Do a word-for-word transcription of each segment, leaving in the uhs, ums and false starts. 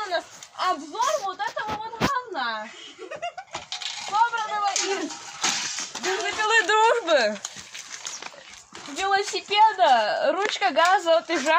у нас обзор вот этого вот говна, собранного из бензопилы дружбы, велосипеда, ручка газа от Ижа,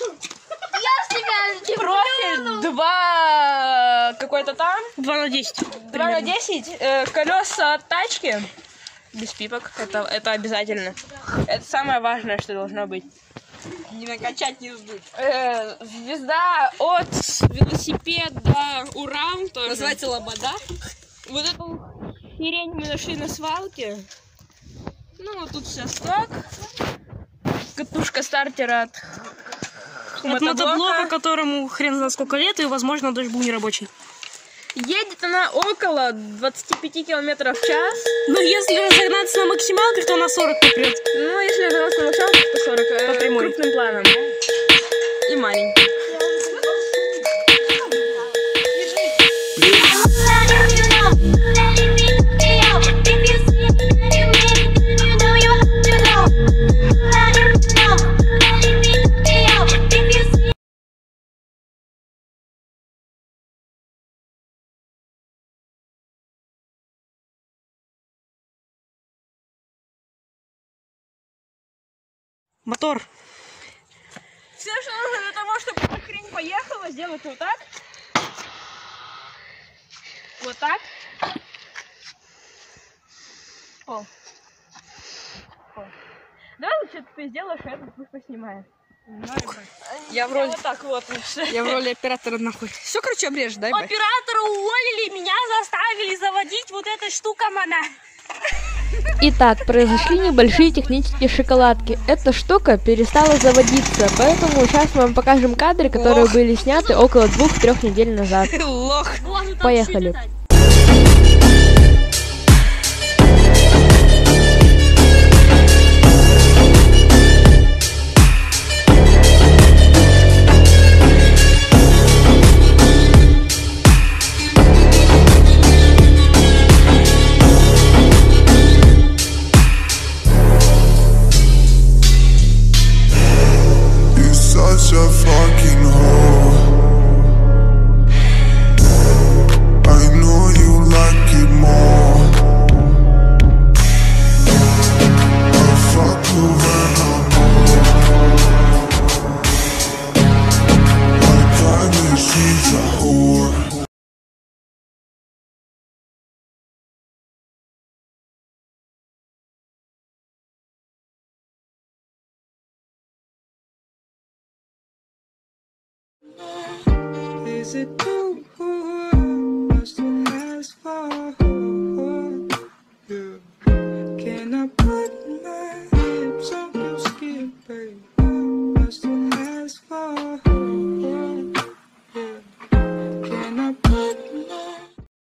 профиль два какой-то там, два на десять. два на десять, э, колеса от тачки, без пипок, это, это обязательно. Это самое важное, что должно быть. Не накачать, не сдуть. Э, звезда от велосипеда Уран тоже. Называется Лобода. Вот эту херень мы нашли на свалке. Ну, вот тут все сток. Катушка стартера от От мотоблока, которому хрен знает сколько лет, и, возможно, даже был нерабочий. Едет она около двадцати пяти километров в час. Ну, если разогнаться на максималках, то на сорок попрет. Ну, если разогнаться на максималках, то сорок. По По прямой. Крупным планом. И маленький. Мотор. Все, что нужно для того, чтобы эта хрень поехала, сделать вот так. Вот так. О. О. Давай лучше ты сделаешь, а это пусть поснимает. Я в роли, Вот так вот лучше. я в роли оператора нахуй. Все, короче, обрежь, дай бай. Оператора уволили, меня заставили заводить вот эта штука, мана. Итак, произошли небольшие технические шоколадки. Эта штука перестала заводиться, поэтому сейчас мы вам покажем кадры, которые Ох. были сняты около двух-трех недель назад. Лох. Поехали. Such a fucking hoe. I know you like it more. I fuck you when I'm bored. My private, she's a whore. Is it cool?